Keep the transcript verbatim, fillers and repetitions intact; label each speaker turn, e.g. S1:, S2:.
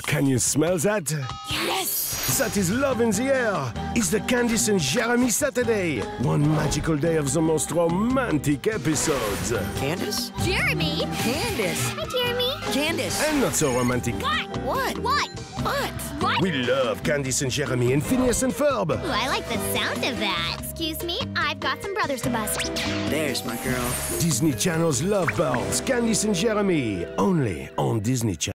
S1: Can you smell that?
S2: Yes!
S1: That is love in the air. It's the Candace and Jeremy Saturday. One magical day of the most romantic episodes.
S3: Candace?
S2: Jeremy!
S3: Candace!
S2: Hi, Jeremy!
S3: Candace!
S1: And not so romantic.
S2: What?
S3: What?
S2: What?
S3: What?
S2: What?
S1: We love Candace and Jeremy and Phineas and Ferb.
S2: Ooh, I like the sound of that. Excuse me, I've got some brothers to bust.
S3: There's my girl.
S1: Disney Channel's Love Birds, Candace and Jeremy. Only on Disney Channel.